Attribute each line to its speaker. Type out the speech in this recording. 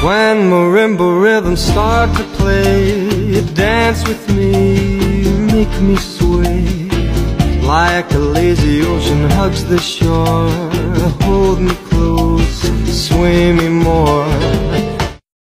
Speaker 1: When marimba rhythms start to play, dance with me, make me sway, like a lazy ocean hugs the shore.